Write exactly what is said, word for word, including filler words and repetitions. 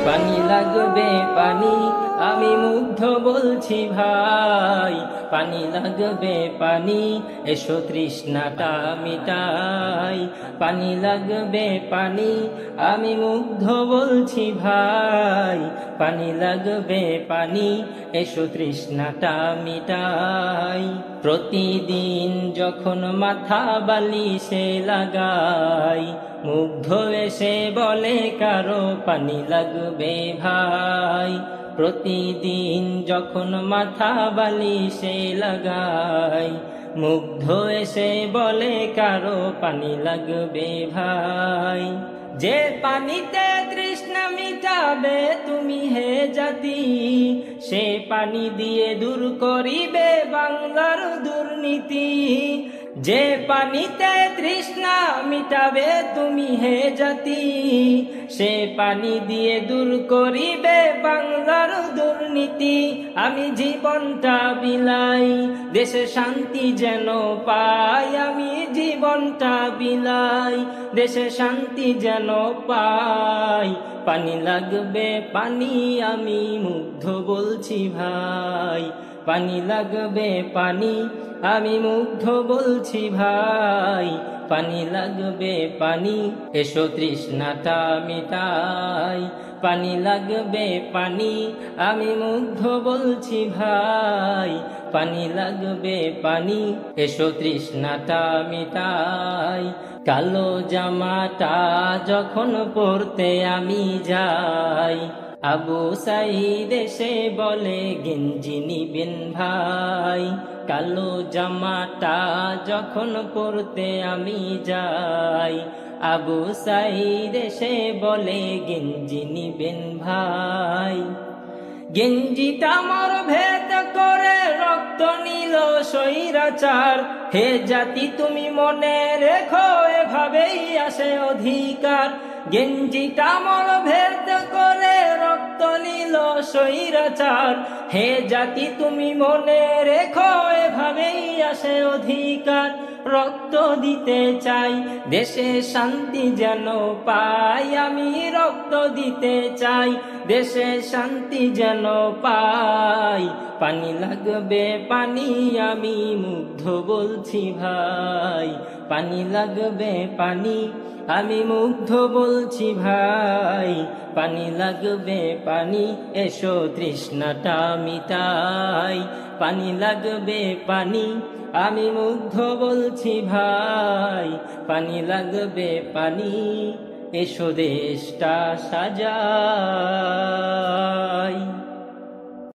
পানি লাগবে পানি, আমি মুগ্ধ বলছি ভাই। পানি লাগবে পানি, এসো তৃষ্ণাটা মিটাই। পানি লাগবে পানি, আমি মুগ্ধ বলছি ভাই। পানি লাগবে পানি, এসো তৃষ্ণাটা মিটাই। প্রতিদিন যখন মাথা বালিশে লাগাই, মুগ্ধ এসে বলে কারো পানি লাগবে ভাই। প্রতিদিন যখন মাথা বালিশে লাগাই, মুগ্ধ এসে বলে কারো পানি লাগবে ভাই। যে পানিতে তৃষ্ণা মিটাবে তুমি হে জাতি, সে পানি দিয়ে দূর করিবে বাংলার দুর্নীতি। যে পানিতে তৃষ্ণা মিটাবে তুমি হে জাতি, সে পানি দিয়ে দূর করিবে বাংলার দুর্নীতি। আমি জীবনটা বিলাই, দেশে শান্তি যেন পাই। আমি জীবনটা বিলাই, দেশে শান্তি যেন পাই। পানি লাগবে পানি, আমি মুগ্ধ বলছি ভাই। পানি লাগবে পানি, আমি মুগ্ধ বলছি ভাই। পানি লাগবে পানি, এসো তৃষ্ণাটা মিটাই। পানি লাগবে পানি, আমি মুগ্ধ বলছি ভাই। পানি লাগবে পানি, এসো তৃষ্ণাটা মিটাই। কালো জামাটা যখন পরতে আমি যাই, আবু সাঈদ এসে বলে গেঞ্জি নিবেন ভাই। কালো জামাটা যখন পরতে আমি যাই, আবু সাঈদ এসে বলে গেঞ্জি নিবেন ভাই। গেঞ্জিটা মোর ভেদ করে রক্ত নিল স্বৈরাচার। হে জাতি তুমি মনে রেখো, এভাবেই আসে অধিকার। গেঞ্জিটা মোর ভেদ করে রক্ত নিল স্বৈরাচার। হে জাতি তুমি মনে রেখো, এভাবেই আসে অধিকার। রক্ত দিতে চাই, দেশে শান্তি যেন পাই। আমি রক্ত দিতে চাই, দেশে শান্তি যেন পাই। পানি লাগবে পানি, আমি মুগ্ধ বলছি ভাই। পানি লাগবে পানি, আমি মুগ্ধ বলছি ভাই। পানি লাগবে পানি, এসো তৃষ্ণাটা মিটাই। পানি লাগবে পানি, আমি মুগ্ধ বলছি ভাই। পানি লাগবে পানি, এসো দেশটা সাজাই।